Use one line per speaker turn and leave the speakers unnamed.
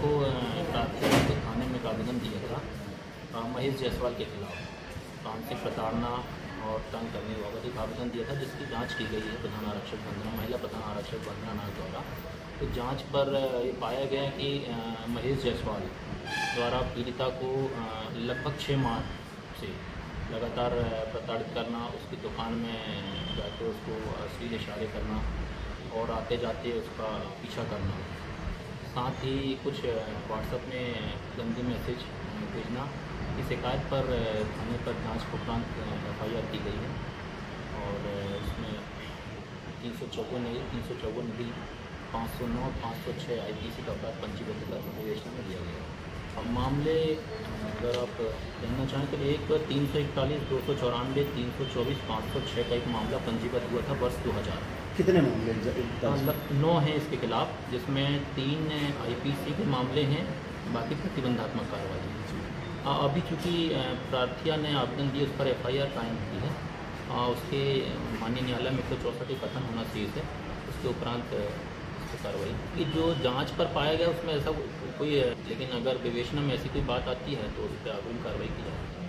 को प्रार्थना के थाने में एक आवेदन दिया था महेश जायसवाल के खिलाफ मानसिक प्रताड़ना और तंग करने बाबत एक आवेदन दिया था, जिसकी जांच की गई है प्रधान आरक्षक वंदना, महिला प्रधान आरक्षक वंदना नाग द्वारा। तो जांच पर ये पाया गया कि महेश जायसवाल द्वारा पीड़िता को लगभग 6 माह से लगातार प्रताड़ित करना, उसकी दुकान में जाकर उसको अश्लील इशारे करना और आते जाते उसका पीछा करना, साथ ही कुछ व्हाट्सएप में गंदे मैसेज भेजना की शिकायत पर थाने पर जांच के उपरांत FIR की गई है। और उसमें 354 भी 509 506 IPC का अपराध पंजीबद्ध कर विवेचना में लिया गया। अब मामले अगर आप जानना चाहें तो एक 341, 294, 324, 506 का एक मामला पंजीबद्ध हुआ था वर्ष 2000।
कितने मामले?
9 हैं इसके खिलाफ, जिसमें 3 IPC के मामले हैं, बाकी प्रतिबंधात्मक कार्रवाई है। अभी चूँकि प्रार्थिया ने आवेदन दिया, उस पर FIR कायम की है, उसके माननीय न्यायालय में 164 का कथन होना चाहिए है, उसके उपरांत कार्रवाई कि जो जांच पर पाया गया उसमें ऐसा कोई है, लेकिन अगर विवेचना में ऐसी कोई बात आती है तो उस पर अग्रिम कार्रवाई की जाएगी।